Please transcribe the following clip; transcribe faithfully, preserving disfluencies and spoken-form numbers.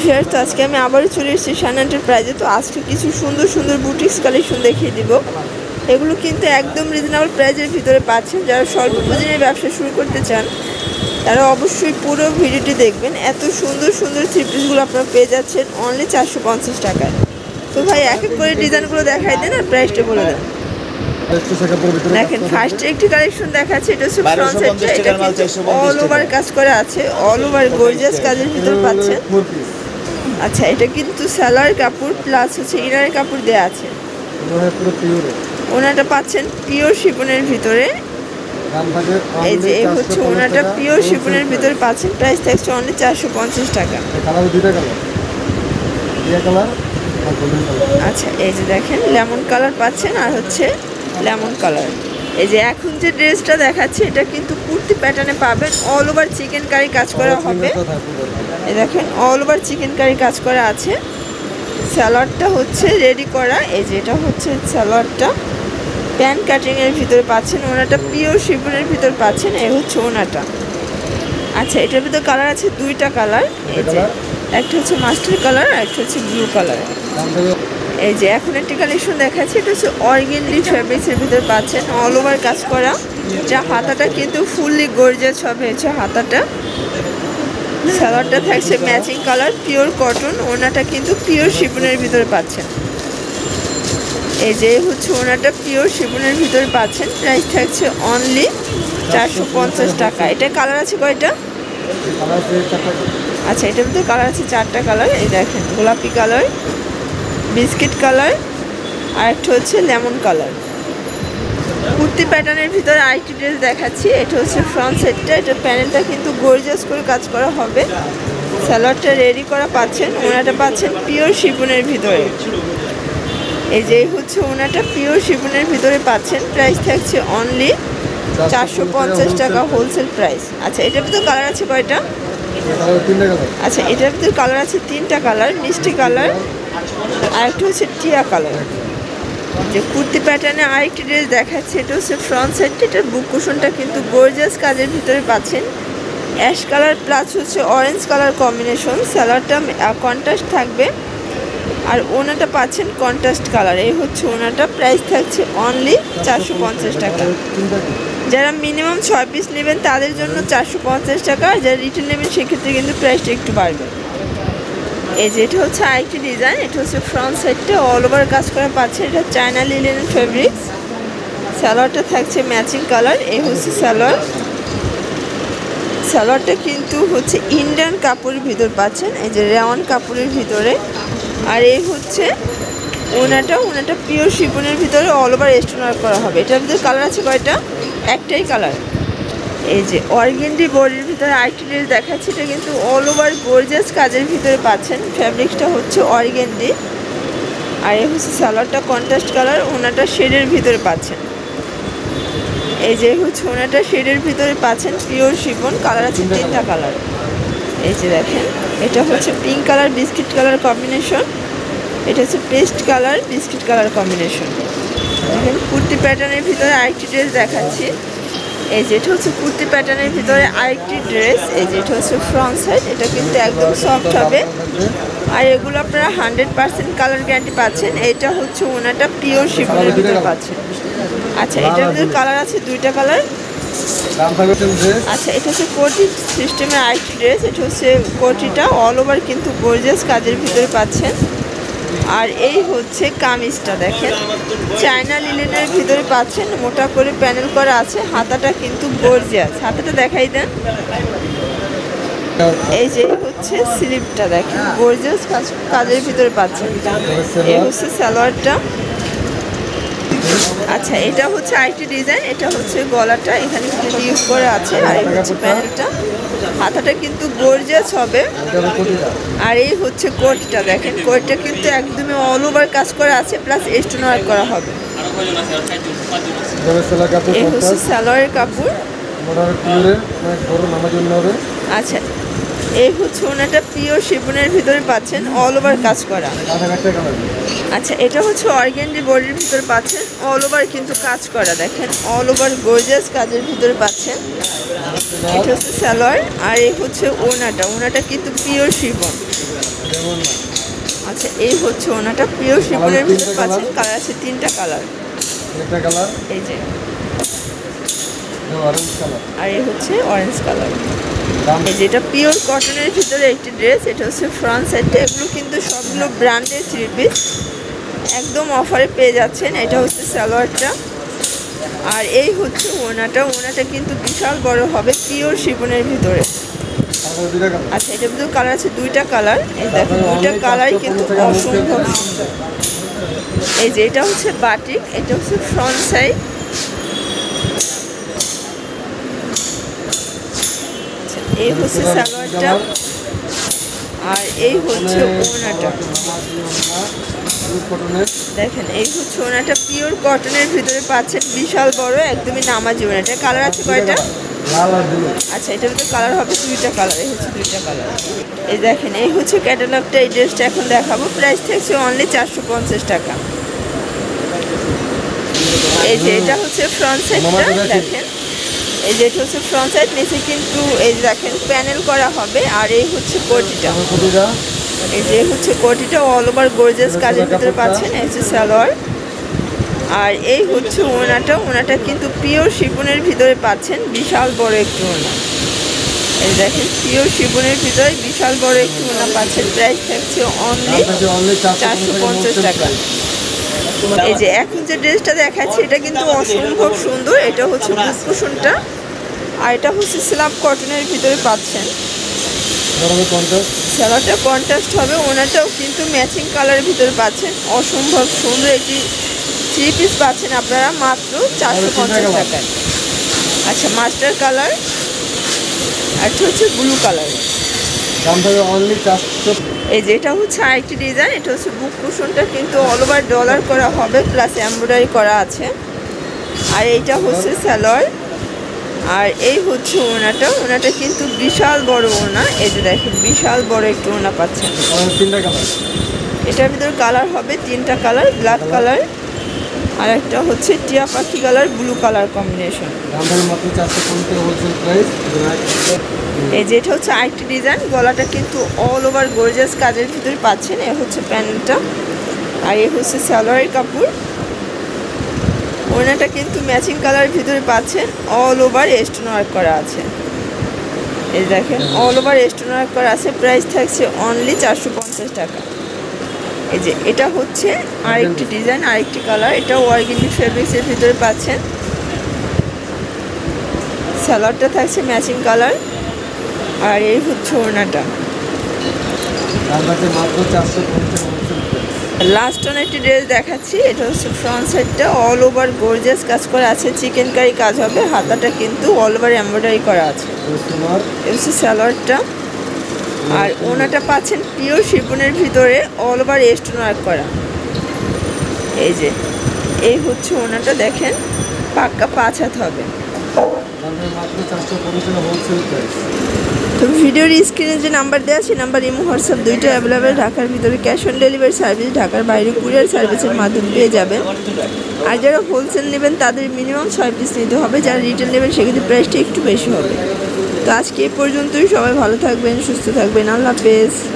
Viewers, তো আজকে আমি আবারও চলে এসেছি শান এন্টারপ্রাইজে। তো আজকে কিছু সুন্দর সুন্দর বুটিক্স কালেকশন দেখিয়ে দিব। এগুলো কিন্তু একদম রিজনেবল প্রাইজের ভিতরে পাচ্ছেন। যারা স্বল্প পুঁজি নিয়ে ব্যবসা শুরু করতে চান তারা অবশ্যই পুরো ভিডিওটি দেখবেন। এত সুন্দর সুন্দর থ্রি পিসগুলো আপনারা পেয়ে যাচ্ছেন অনলি চারশো পঞ্চাশ টাকায়। তো ভাই এক এক করে ডিজাইনগুলো দেখাই দেন আর প্রাইসটা বলে দেন। দেখেন ফার্স্টে একটি কালেকশন দেখাচ্ছে, এটা হচ্ছে ফ্রন্ট সাইডটা, এটা কিন্তু অল ওভার কাজ করে আছে, অল ওভার গর্জিয়াস কাজের ভিতর পাচ্ছেন। আচ্ছা, এটা কিন্তু সালোয়ার কাপড় প্লাস হচ্ছে ইনারের কাপড় দেওয়া আছে। ওনাটা পাচ্ছেন পিওর শিফনের ভিতরে। এই যে এই হচ্ছে ওনাটা পিওর শিফনের ভিতরে পাচ্ছেন। প্রাইস থাকছে অনলি চারশো পঞ্চাশ টাকা। আচ্ছা, এই যে দেখেন লেমন কালার পাচ্ছেন আর হচ্ছে লেমন কালার। এই যে এখন যে ড্রেসটা দেখাচ্ছে এটা কিন্তু কুর্তি প্যাটার্নে পাবেন, অল ওভার চিকেন কারি কাজ করা হবে। এই দেখেন অল ওভার চিকেন কারি কাজ করা আছে। সালোয়ারটা হচ্ছে রেডি করা। এই যে এটা হচ্ছে সালোয়ারটা, প্যান কাটিংয়ের ভিতরে পাচ্ছেন। ওনাটা পিওর শিফনের ভিতর পাচ্ছেন। এই হচ্ছে ওনাটা। আচ্ছা, এটার ভিতরে কালার আছে দুইটা কালার। এই যে একটা হচ্ছে মাস্টার কালার আর একটা হচ্ছে ব্লু কালার। এই যে এখন একটি কালেকশন দেখাচ্ছি, এটা হচ্ছে অর্গেন্ডি ফ্যাব্রিক্সের ভিতরে পাচ্ছেন, অল ওভার কাজ করা। যা হাতাটা কিন্তু ফুললি গর্জিয়াস হবে। হচ্ছে হাতাটা, সালোয়ারটা থাকছে ম্যাচিং কালার পিওর কটন। ওনাটা কিন্তু পিওর শিফনের ভিতরে পাচ্ছেন। এই যে হচ্ছে ওনাটা পিওর শিফনের ভিতরে পাচ্ছেন। প্রাইস থাকছে অনলি চারশো পঞ্চাশ টাকা। এটা কালার আছে কয়টা? আচ্ছা, এটার ভিতরে কালার আছে চারটা কালার। এই দেখেন গোলাপি কালার, বিস্কিট কালার আর একটা হচ্ছে লেমন কালার। কুর্তি প্যাটার্নের ভিতরে আরেকটি ড্রেস দেখাচ্ছি। এটা হচ্ছে ফ্রন্ট সাইডটা, এটা প্যানেলটা কিন্তু গর্জিয়াস করে কাজ করা হবে। সালোয়ারটা রেডি করা পাচ্ছেন। ওনাটা পাচ্ছেন পিওর শিফনের ভিতরে। এই যে হচ্ছে ওনাটা পিওর শিফনের ভিতরে পাচ্ছেন। প্রাইস থাকছে অনলি চারশো পঞ্চাশ টাকা হোলসেল প্রাইস। আচ্ছা, এটার ভিতরে কালার আছে কয়টা? আচ্ছা, এটার ভিতরে কালার আছে তিনটা কালার, মিষ্টি কালার আর একটা হচ্ছে টিয়া কালার। যে কুর্তি প্যাটার্নে আরেকটি ড্রেস দেখাচ্ছে, এটা হচ্ছে ফ্রন্ট সাইডটা, এটার বুক কুশনটা কিন্তু গর্জিয়াস কাজের ভিতরে পাচ্ছেন। অ্যাশ কালার প্লাস হচ্ছে অরেঞ্জ কালার কম্বিনেশন। সালোয়ারটা কন্ট্রাস্ট থাকবে আর ওনাটা পাচ্ছেন কন্ট্রাস্ট কালার। এই হচ্ছে ওনাটা। প্রাইস থাকছে অনলি চারশো পঞ্চাশ টাকা। যারা মিনিমাম ছয় পিস নেবেন তাদের জন্য চারশো পঞ্চাশ টাকা, আর যারা রিটেল নেবেন সেক্ষেত্রে কিন্তু প্রাইসটা একটু বাড়বে। এই যে এটা হচ্ছে আরেকটি ডিজাইন, এটা হচ্ছে ফ্রন্ট সাইডটা অল ওভার কাজ করা পাচ্ছে। এটা চায়না লিনেন ফেব্রিক্স। সালোয়ারটা থাকছে ম্যাচিং কালার। এই হচ্ছে সালোয়ার। সালোয়ারটা কিন্তু হচ্ছে ইন্ডিয়ান কাপড়ের ভিতর পাচ্ছেন, এই যে রেওয়ান কাপড়ের ভিতরে। আর এই হচ্ছে ওনাটা, ওনাটা পিওর শিফনের ভিতরে অল ওভার স্টোন ওয়ার্ক করা হবে। এটার ভিতরে কালার আছে কয়টা? একটাই কালার। এই যে অর্গেন্ডি বডির ভিতরে আরেকটি ড্রেস দেখাচ্ছি, এটা কিন্তু অল ওভার গর্জিয়াস কাজের ভিতরে পাচ্ছেন। ফ্যাব্রিক্সটা হচ্ছে অর্গেন্ডি আর এই হচ্ছে সালোয়ারটা কন্ট্রাস্ট কালার। ওনাটা শেডের ভিতরে পাচ্ছেন। এই যে হচ্ছে ওনাটা শেডের ভিতরে পাচ্ছেন পিওর শিফন। কালার আছে তিনটা কালার। এই যে দেখেন এটা হচ্ছে pink colour biscuit colour combination, এটা হচ্ছে paste colour biscuit colour combination. দেখেন কুর্তি প্যাটার্নের ভিতরে আরেকটি ড্রেস দেখাচ্ছি। এই যে এটা হচ্ছে কুর্তি প্যাটার্নের ভিতরে আরেকটি ড্রেস। এই যে এটা হচ্ছে ফ্রন্ট সাইড, এটা কিন্তু একদম সফট হবে আর এগুলো আপনারা হান্ড্রেড পার্সেন্ট কালার গ্যারান্টি পাচ্ছেন। এটা হচ্ছে ওনাটা পিওর শিফনের ভিতরে পাচ্ছেন। আচ্ছা, এটার ভিতরে কালার আছে দুইটা কালার। আচ্ছা, এটা হচ্ছে কোটি সিস্টেমের আরেকটি ড্রেস। এটা হচ্ছে কোটিটা অল ওভার কিন্তু গর্জিয়াস কাজের ভিতরে পাচ্ছেন। আর এই হচ্ছে কামিজটা, দেখেন চায়না লিনেনের ভিতরে পাচ্ছেন, মোটা করে প্যানেল করা আছে। হাতাটা কিন্তু গর্জিয়াস, হাতাটা দেখাই দেন। এই যে হচ্ছে স্লিভটা, দেখেন গর্জিয়াস কাজ কাজের ভিতরে পাচ্ছেন। এই হচ্ছে সালোয়ারটা। আচ্ছা, এটা হচ্ছে আরেকটি ডিজাইন, এটা হচ্ছে গলাটা, এখানে কিন্তু ইউজ করে আছে। আর এই হচ্ছে প্যানেলটা, হাতাটা কিন্তু গর্জিয়াস হবে। আর এই হচ্ছে কোটটা, দেখেন কোটটা কিন্তু একদমই অল ওভার কাজ করা আছে প্লাস স্টোন ওয়ার্ক করা হবে। এই হচ্ছে সালোয়ারের কাপড়। আচ্ছা, এই হচ্ছে ওনাটা পিওর শিফনের ভিতরে পাচ্ছেন, অল ওভার কাজ করা। আচ্ছা, এটা হচ্ছে অর্গেন্ডি বডির ভিতরে পাচ্ছেন, অল ওভার কিন্তু কাজ করা। দেখেন অল ওভার গর্জিয়াস কাজের ভিতরে পাচ্ছেন। এটা হচ্ছে সালোয়ার আর এই হচ্ছে ওনাটা, ওনাটা কিন্তু পিওর শিফন। আচ্ছা, এই হচ্ছে ওনাটা পিওর শিফনের ভিতরে পাচ্ছেন। কালার আছে তিনটা কালার। একটা কালার এই যে, অরেঞ্জ কালার, আর এই হচ্ছে অরেঞ্জ কালার। এই যেটা পিওর কটনের ভিতরে একটি ড্রেস, এটা হচ্ছে ফ্রন্ট সাইডটা। এগুলো কিন্তু সবগুলো ব্র্যান্ডের থ্রি পিস, একদম অফারে পেয়ে যাচ্ছেন। এটা হচ্ছে সালোয়ারটা, আর এই হচ্ছে ওনাটা। ওনাটা কিন্তু বিশাল বড় হবে, পিওর শিফনের ভিতরে। আচ্ছা, এটার ভিতরে কালার আছে দুইটা কালার। এই দেখো, দুইটা কালারই কিন্তু অসম্ভব সুন্দর। এই যে, এটা হচ্ছে বাটিক, এটা হচ্ছে ফ্রন্ট সাইড। এই হচ্ছে সালোয়ারটা, আর এই হচ্ছে ওনাটা। দেখেন, এই হচ্ছে ওনাটা, পিওর কটনের ভিতরে পাচ্ছেন, বিশাল বড়, একদমই নামাজি ওনাটা। কালার আছে কয়টা? আচ্ছা, এটার ভিতরে কালার হবে দুইটা কালার। এই হচ্ছে দুইটা কালার। এই দেখেন, এই হচ্ছে ক্যাটালগটা। এই ড্রেসটা এখন দেখাবো। প্রাইস থাকছে অনলি চারশো পঞ্চাশ টাকা। এই যে, এটা হচ্ছে ফ্রন্ট সাইডটা। দেখেন, এই যে, এটা হচ্ছে ফ্রন্ট সাইড। নিচে কিন্তু এই দেখেন প্যানেল করা হবে, আর এই হচ্ছে কোটিটা। এই যে হচ্ছে কোটিটা, অল ওভার গর্জিয়াস কাজের ভিতরে পাচ্ছেন। এই হচ্ছে সালোয়ার, আর এই হচ্ছে ওনাটা। ওনাটা কিন্তু পিওর শিফনের ভিতরে পাচ্ছেন, বিশাল বড় একটু ওনা। এই দেখেন, পিওর শিফনের ভিতরে বিশাল বড় একটু ওনা পাচ্ছেন। প্রাইস থাকছে অনলি চারশো পঞ্চাশ টাকা। এই যে, এখন যে ড্রেসটা দেখাচ্ছি, এটা কিন্তু অসম্ভব সুন্দর। এটা হচ্ছে বুক কুশনটা, আর এটা হচ্ছে স্ল্যাব কটনের ভিতরে পাচ্ছেন। সালোয়ারটা কন্ট্রাস্ট হবে। ওনাটাও কিন্তু ম্যাচিং কালারের ভিতরে পাচ্ছেন। অসম্ভব সুন্দর একটি থ্রি পিস পাচ্ছেন আপনারা মাত্র চারশো পঞ্চাশ টাকায়। আচ্ছা, মাস্টার কালার, আর হচ্ছে ব্লু কালার। এই যে, এটা হচ্ছে আরেকটি ডিজাইন। এটা হচ্ছে বুক কুশনটা, কিন্তু অল ওভার ডলার করা হবে, প্লাস এমব্রয়ডারি করা আছে। আর এইটা হচ্ছে সালোয়ার, আর এই হচ্ছে ওনাটা। ওনাটা কিন্তু বিশাল বড় ওনা। এই যে দেখেন, বিশাল বড় একটু ওনা পাচ্ছেন। এটার ভিতরে কালার হবে তিনটা কালার, ব্ল্যাক কালার, আর একটা হচ্ছে টিয়া পাখি কালার, ব্লু কালার কম্বিনেশন। এই যে, এটা হচ্ছে আরেকটি ডিজাইন। গলাটা কিন্তু অল ওভার গর্জিয়াস কাজের ভিতরে পাচ্ছেন। এ হচ্ছে প্যানেলটা, আর এ হচ্ছে সালোয়ারের কাপড়। ওনাটা কিন্তু ম্যাচিং কালারের ভিতরে পাচ্ছেন, অল ওভার স্টোন ওয়ার্ক করা আছে। এই দেখেন, অল ওভার স্টোন ওয়ার্ক করা আছে। প্রাইস থাকছে অনলি চারশো পঞ্চাশ টাকা। এই যে, এটা হচ্ছে আরেকটি ডিজাইন, আরেকটি কালার। এটা অর্গানিক ফেব্রিক্সের ভিতরে পাচ্ছেন। সালোয়ারটা থাকছে ম্যাচিং কালার, আর এই হচ্ছে ওনাটা। লাস্ট অন একটি ড্রেস দেখাচ্ছি। এটা হচ্ছে ফ্রন্ট সাইডটা, অল ওভার গর্জিয়াস কাজ করা আছে। চিকেন কারি কাজ হবে। হাতাটা কিন্তু অল ওভার এমব্রয়ডারি করা আছে। এই হচ্ছে সালোয়ারটা, আর ওনাটা পাচ্ছেন পিওর শিফনের ভিতরে, অল ওভার স্টোন ওয়ার্ক করা। এই যে, এই হচ্ছে ওনাটা। দেখেন, পাক্কা পাঁচ হাত হবে। তো ভিডিওর স্ক্রিনে যে নাম্বার দেওয়া আছে, নাম্বার ইমো হোয়াটসঅ্যাপ দুইটা অ্যাভেলেবেল। ঢাকার ভিতরে ক্যাশ অন ডেলিভারি সার্ভিস, ঢাকার বাইরে কুরিয়ার সার্ভিসের মাধ্যমে পেয়ে যাবেন। আর যারা হোলসেল নেবেন তাদের মিনিমাম ছয় পিস নিতে হবে। যারা রিটেল নেবেন সেক্ষেত্রে প্রাইসটা একটু বেশি হবে। তো আজকে এ পর্যন্তই। সবাই ভালো থাকবেন, সুস্থ থাকবেন। আল্লাহ হাফেজ।